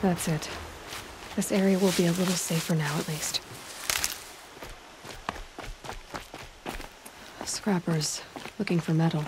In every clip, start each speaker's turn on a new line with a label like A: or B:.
A: That's it. This area will be a little safer now, at least. Scrappers, looking for metal.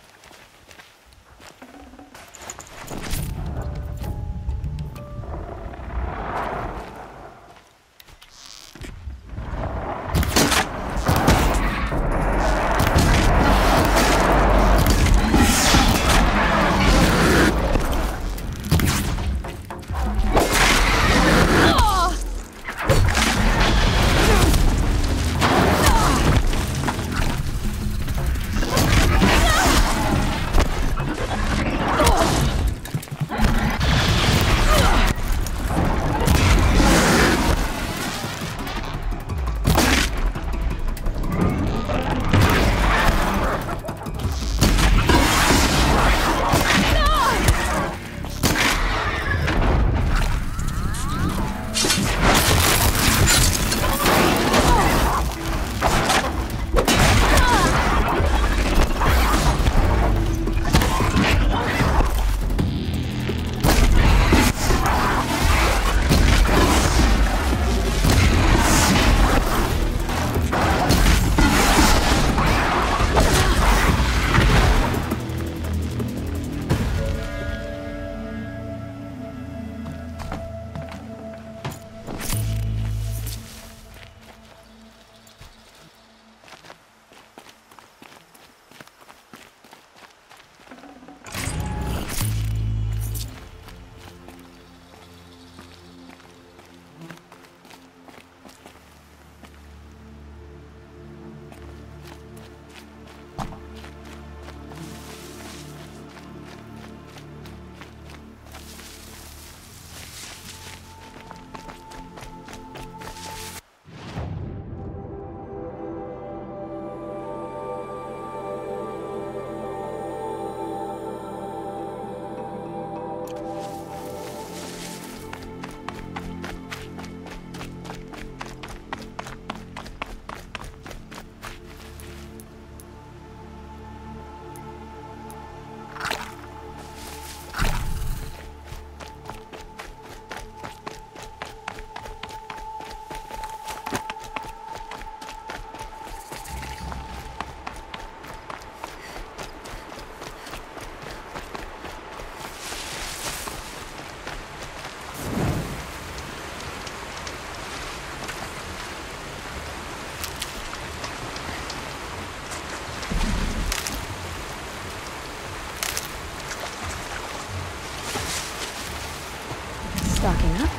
A: Stocking up.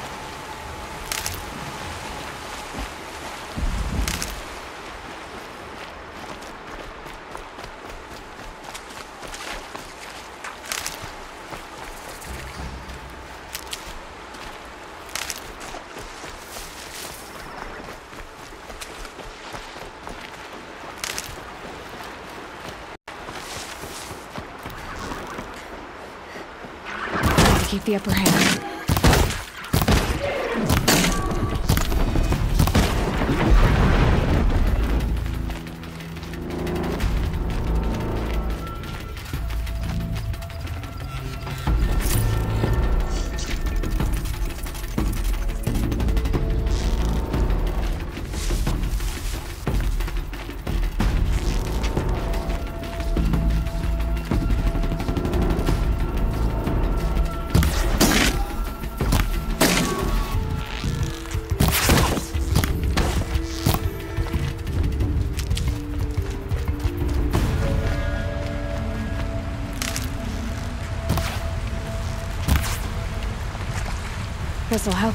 A: Keep the upper hand. This'll help.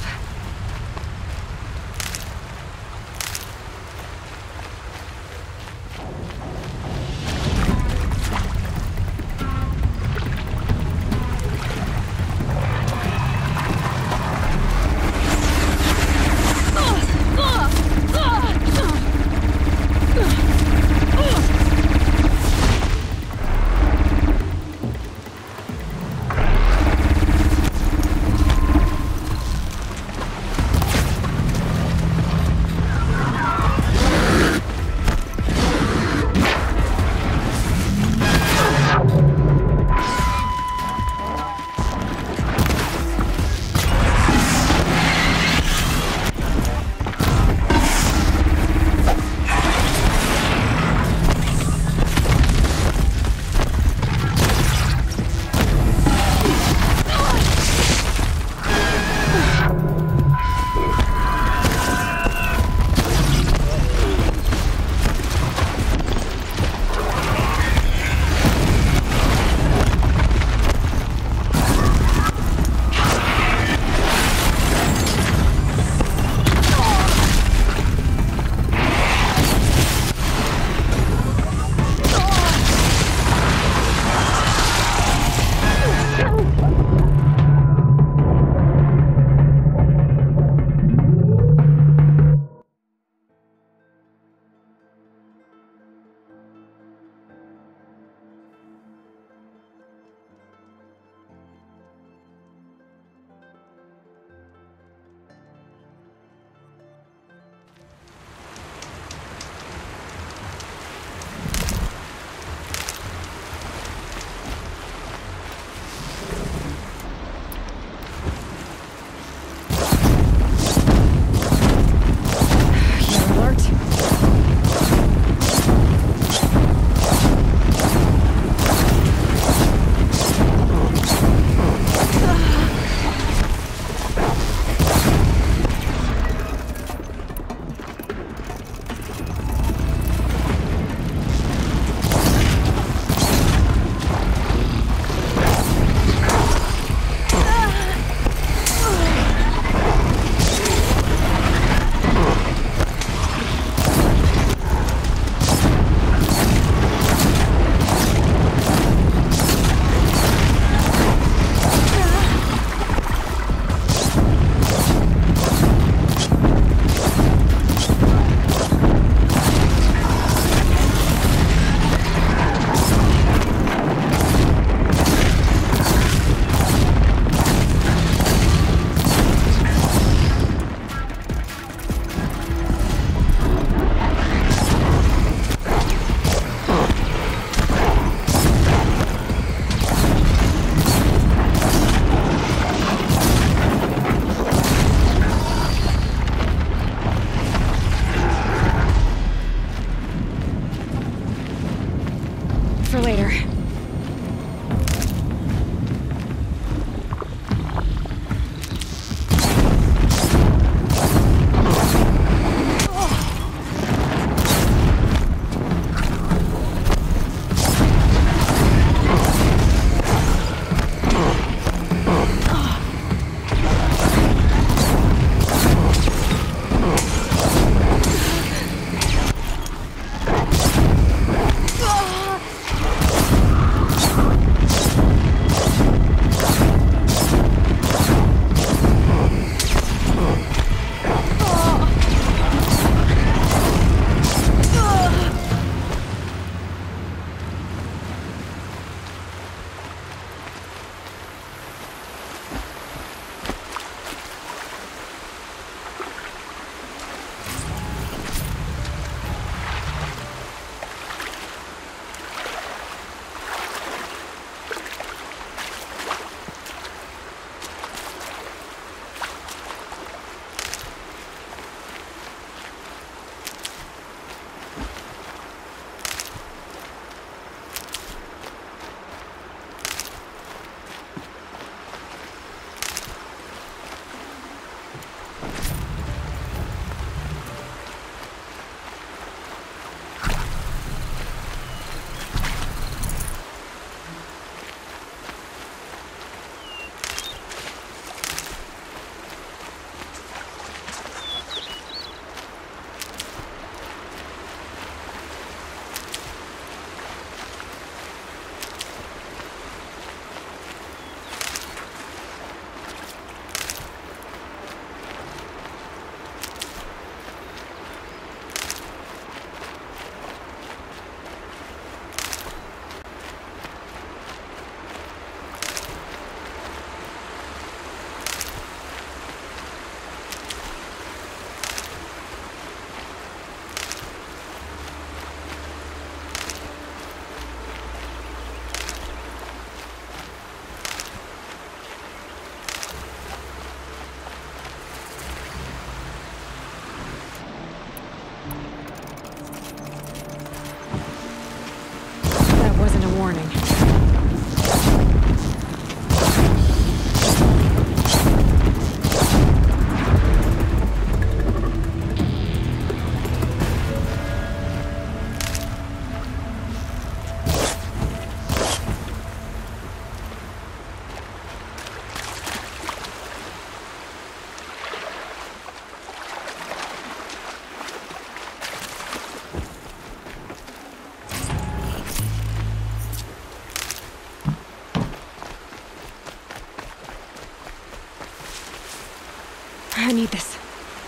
A: I need this.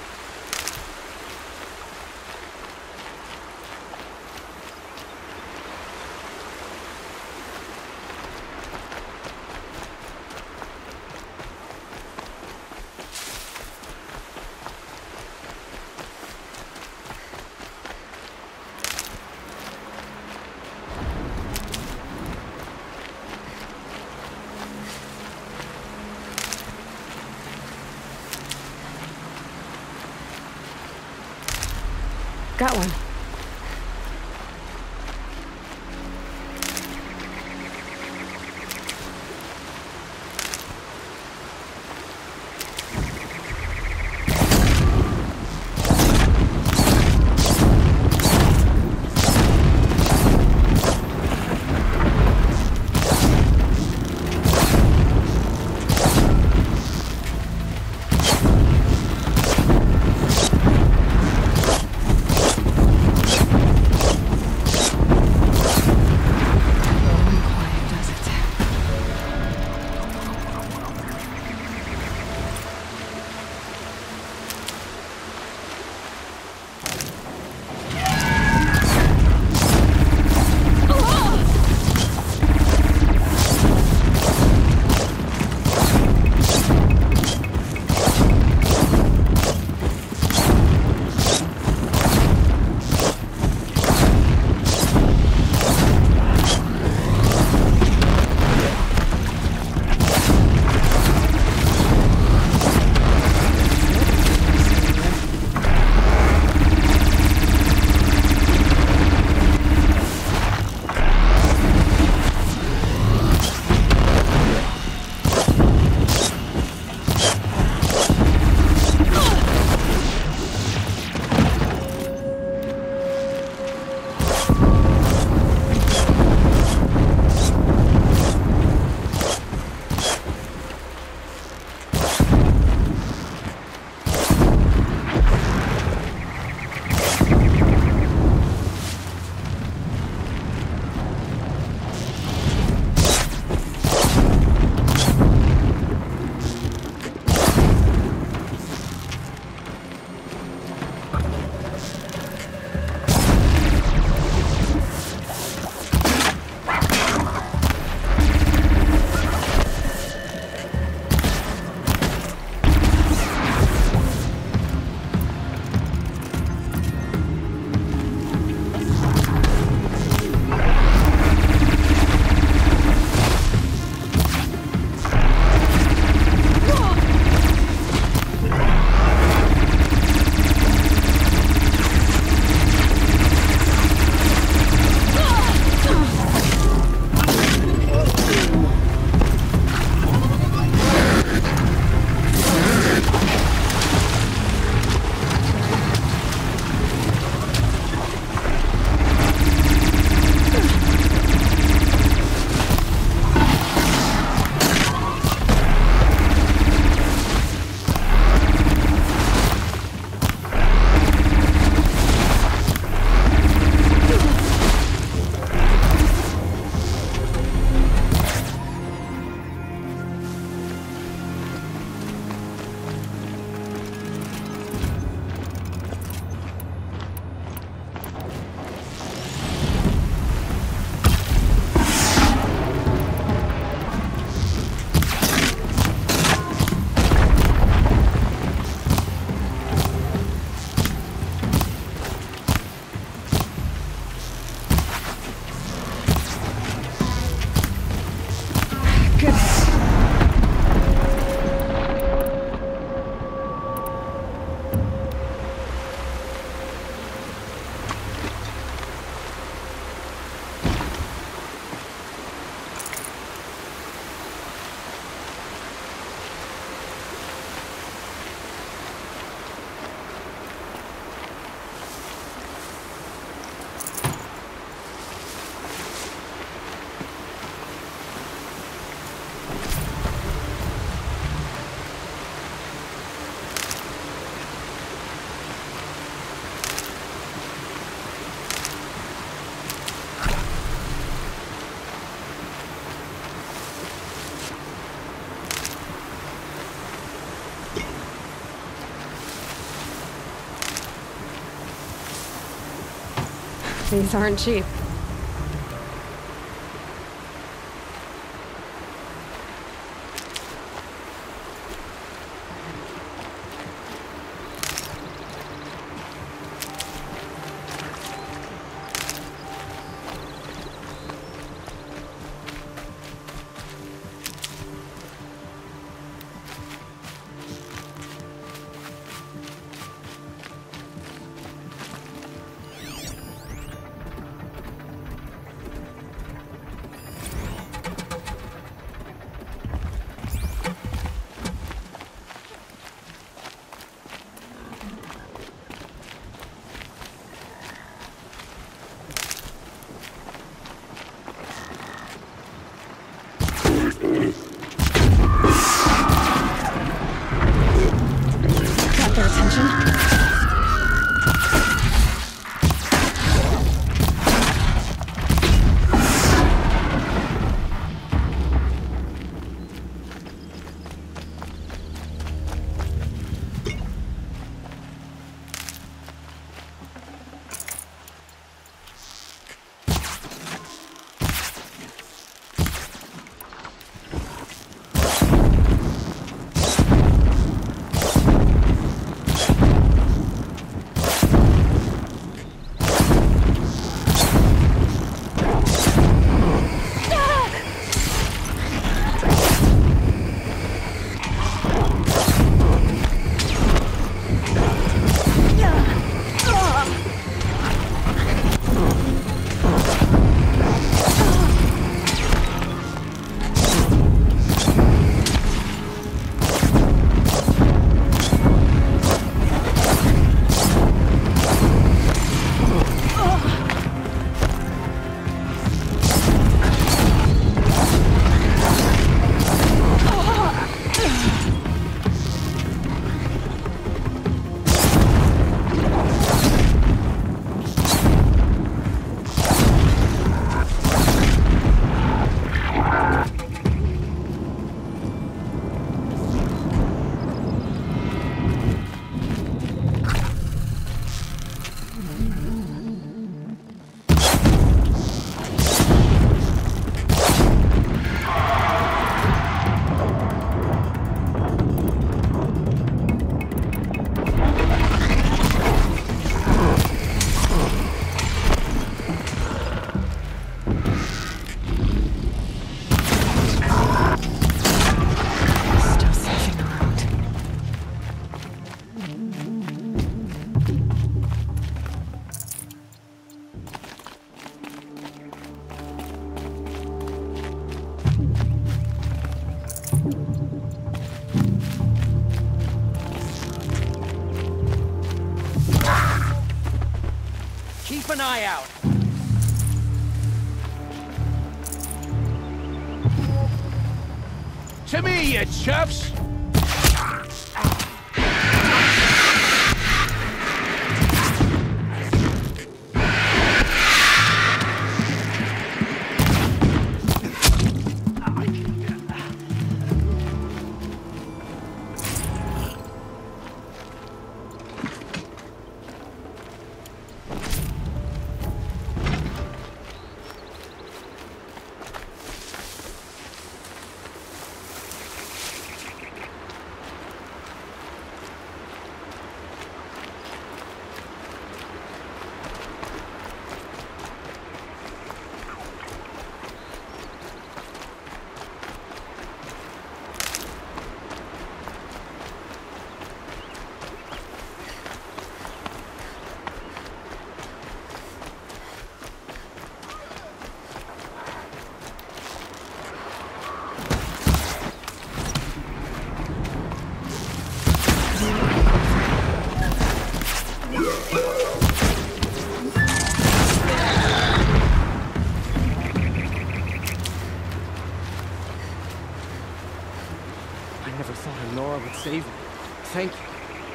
A: Got one. These aren't cheap. Got their attention. Still sniffing around.
B: Keep an eye out. To me, you chuffs! I never thought Nora would save me. Thank you.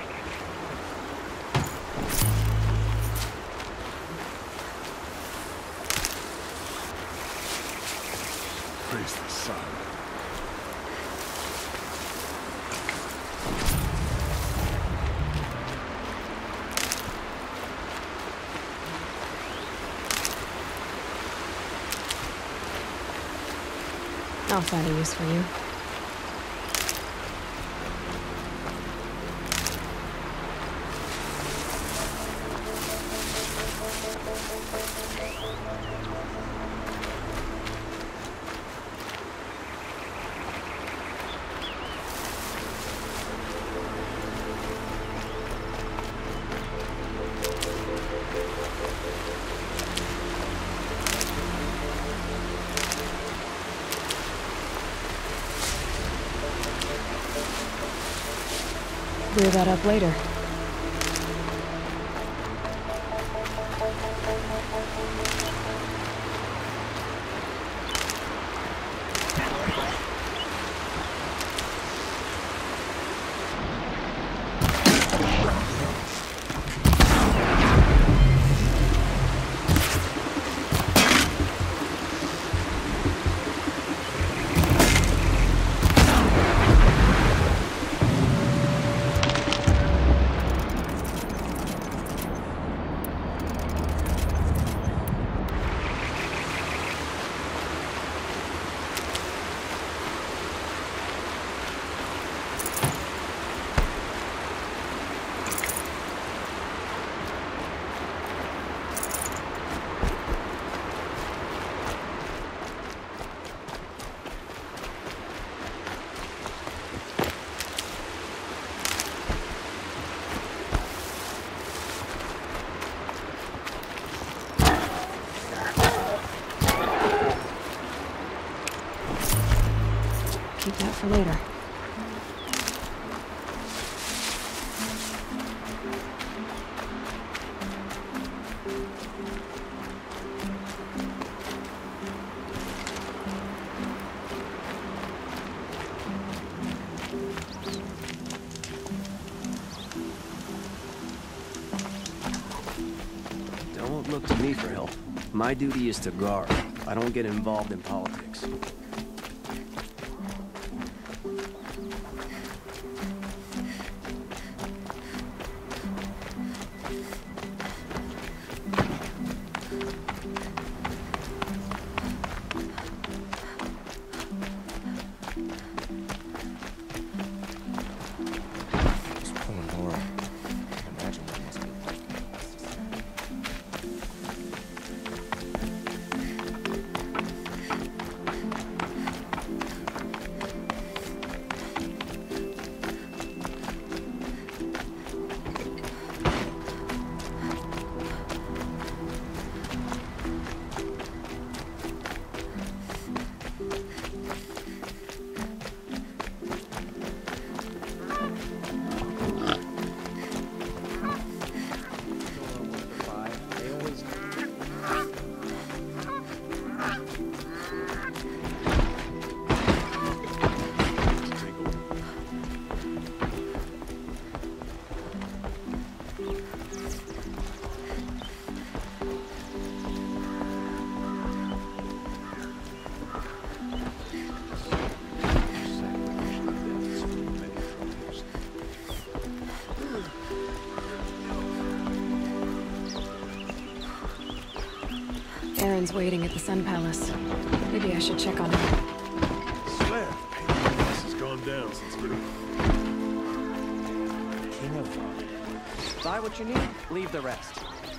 C: Praise the sun.
A: I'll find a use for you. Clear that up later. Keep that for later.
B: Don't look to me for help. My duty is to guard. I don't get involved in politics. Aaron's waiting at the Sun Palace. Maybe I should check on him.
C: Swear, this has gone down since we...
B: King of Vod. Buy what you need, leave the rest.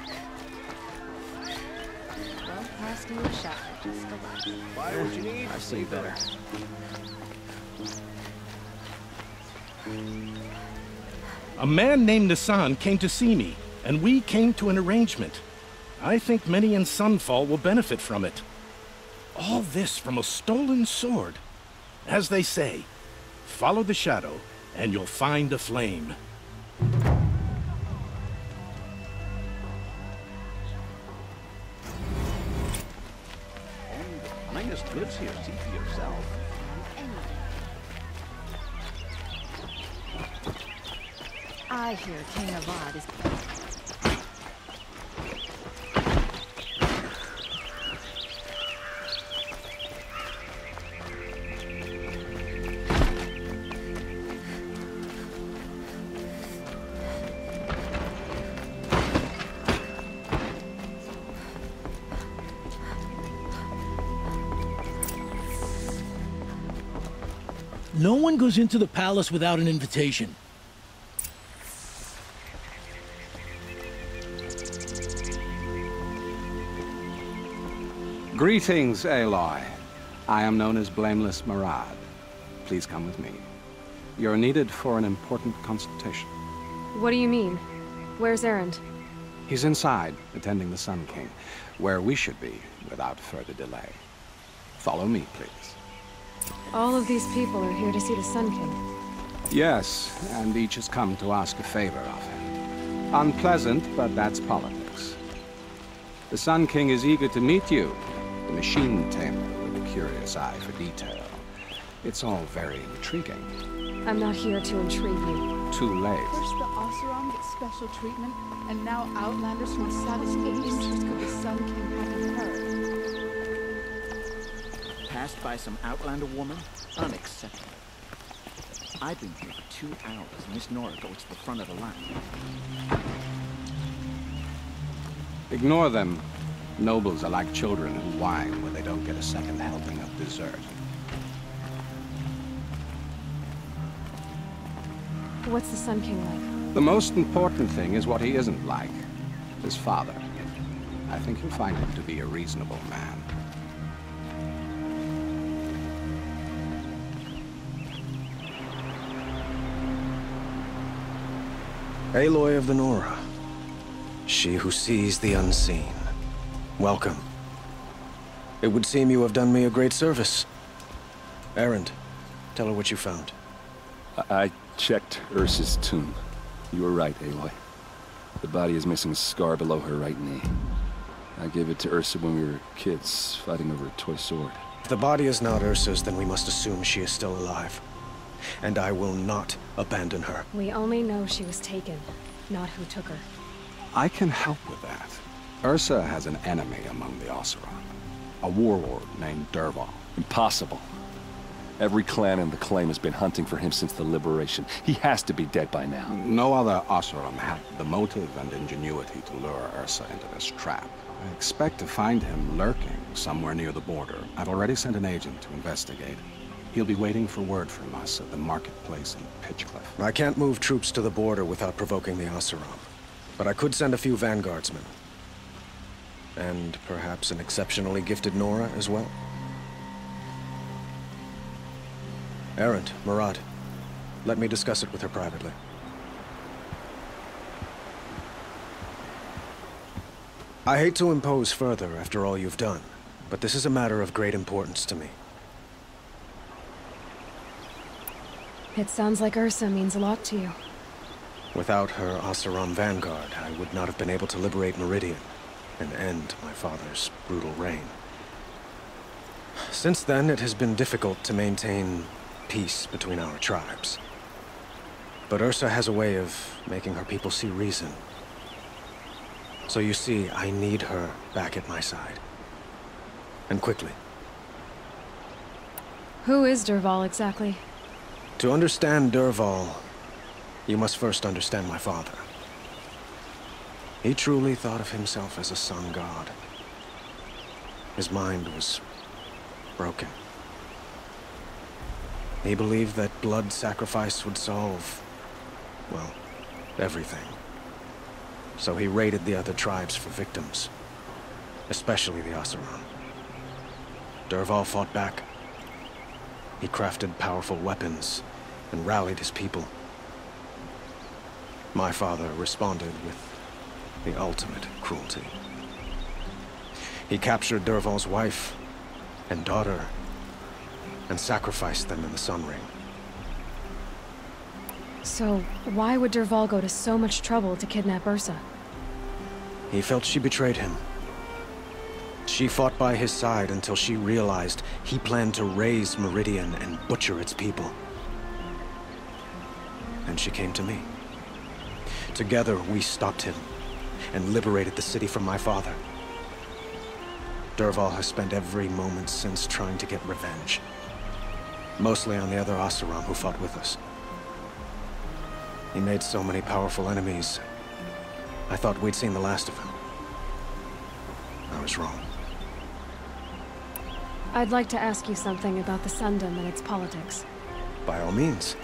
D: Well, pass you a shot. Just a lot.
B: Buy what you need, I've seen better.
E: A man named Nassan came to see me, and we came to an arrangement. I think many in Sunfall will benefit from it. All this from a stolen sword. As they say, follow the shadow, and you'll find a flame.
C: Highness lives here, see for yourself.
D: I hear King Avad is...
F: No one goes into the palace without an invitation.
G: Greetings, Aloy. I am known as Blameless Murad. Please come with me. You're needed for an important consultation.
A: What do you mean? Where's Erend?
G: He's inside, attending the Sun King, where we should be without further delay. Follow me, please.
A: All of these people are here to see the Sun King.
G: Yes, and each has come to ask a favor of him. Unpleasant, but that's politics. The Sun King is eager to meet you, the machine tamer with a curious eye for detail. It's all very intriguing.
A: I'm not here to intrigue you.
G: Too late.
H: First the Oseram gets special treatment, and now Outlanders from satisfy the interest of the Sun King haven't heard.
I: Passed by some Outlander woman? Unacceptable. I've been here for 2 hours, and Miss Nora goes to the front of the line.
G: Ignore them. Nobles are like children who whine when they don't get a second helping of dessert.
A: What's the Sun King like?
G: The most important thing is what he isn't like. His father. I think you'll find him to be a reasonable man.
J: Aloy of the Nora. She who sees the unseen. Welcome. It would seem you have done me a great service. Erend, tell her what you found.
K: I checked Ursa's tomb. You were right, Aloy. The body is missing a scar below her right knee. I gave it to Ursa when we were kids, fighting over a toy sword.
J: If the body is not Ursa's, then we must assume she is still alive. And I will not abandon her.
A: We only know she was taken, not who took her.
G: I can help with that. Ursa has an enemy among the Oseram. A warlord named Dervahl.
K: Impossible. Every clan in the Claim has been hunting for him since the Liberation. He has to be dead by now.
G: No other Oseram had the motive and ingenuity to lure Ursa into this trap. I expect to find him lurking somewhere near the border. I've already sent an agent to investigate. He'll be waiting for word from us at the marketplace in Pitchcliff.
J: I can't move troops to the border without provoking the Oseram. But I could send a few vanguardsmen. And perhaps an exceptionally gifted Nora as well. Erend, Murad, let me discuss it with her privately. I hate to impose further after all you've done, but this is a matter of great importance to me.
A: It sounds like Ursa means a lot to you.
J: Without her Oseram vanguard, I would not have been able to liberate Meridian and end my father's brutal reign. Since then, it has been difficult to maintain peace between our tribes. But Ursa has a way of making her people see reason. So you see, I need her back at my side. And quickly.
A: Who is Dervahl exactly?
J: To understand Dervahl, you must first understand my father. He truly thought of himself as a sun god. His mind was broken. He believed that blood sacrifice would solve, well, everything. So he raided the other tribes for victims, especially the Oseram. Dervahl fought back. He crafted powerful weapons and rallied his people. My father responded with the ultimate cruelty. He captured Dervahl's wife and daughter and sacrificed them in the Sun Ring.
A: So, why would Dervahl go to so much trouble to kidnap Ursa?
J: He felt she betrayed him. She fought by his side until she realized he planned to raise Meridian and butcher its people. And she came to me. Together, we stopped him and liberated the city from my father. Dervahl has spent every moment since trying to get revenge. Mostly on the other Oseram who fought with us. He made so many powerful enemies. I thought we'd seen the last of him. I was wrong.
A: I'd like to ask you something about the Sundom and its politics.
J: by all means.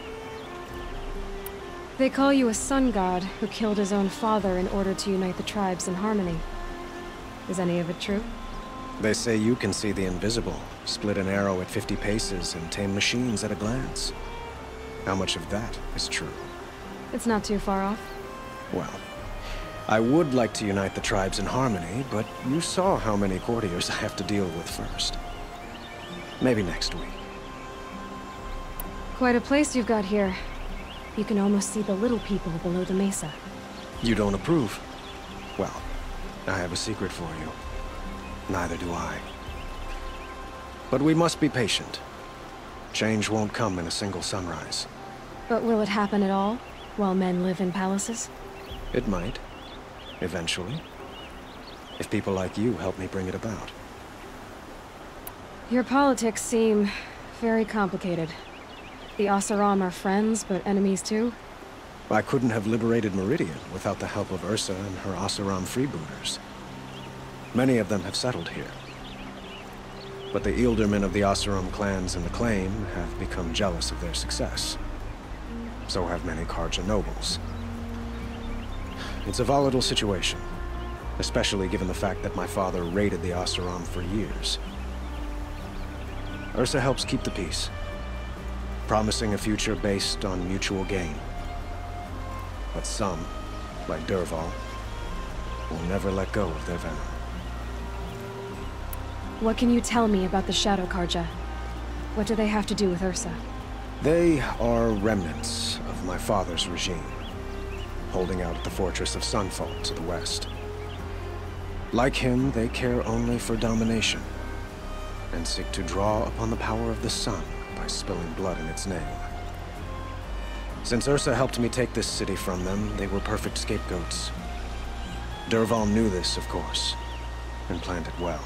A: They call you a sun god who killed his own father in order to unite the tribes in harmony. Is any of it true?
J: They say you can see the invisible, split an arrow at 50 paces, and tame machines at a glance. How much of that is true?
A: It's not too far off.
J: Well, I would like to unite the tribes in harmony, but you saw how many courtiers I have to deal with first. Maybe next week.
A: Quite a place you've got here. You can almost see the little people below the mesa.
J: You don't approve? Well, I have a secret for you. Neither do I. But we must be patient. Change won't come in a single sunrise.
A: But will it happen at all, while men live in palaces?
J: It might. Eventually. If people like you help me bring it about.
A: Your politics seem very complicated. The Oseram are friends, but enemies too?
J: I couldn't have liberated Meridian without the help of Ursa and her Oseram freebooters. Many of them have settled here. But the Ealdormen of the Oseram clans in the Claim have become jealous of their success. So have many Carja nobles. It's a volatile situation, especially given the fact that my father raided the Oseram for years. Ursa helps keep the peace, promising a future based on mutual gain. But some, like Dervahl, will never let go of their venom.
A: What can you tell me about the Shadow Carja? What do they have to do with Ursa?
J: They are remnants of my father's regime, holding out at the fortress of Sunfall to the west. Like him, they care only for domination, and seek to draw upon the power of the sun by spilling blood in its name. Since Ursa helped me take this city from them, they were perfect scapegoats. Dervahl knew this, of course, and planned it well.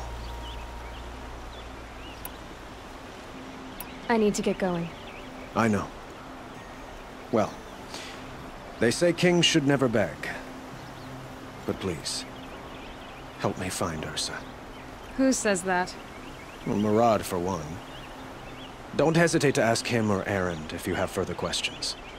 A: I need to get going.
J: I know. Well, they say kings should never beg. But please, help me find Ursa.
A: Who says that?
J: Well, Murad, for one. Don't hesitate to ask him or Erend if you have further questions.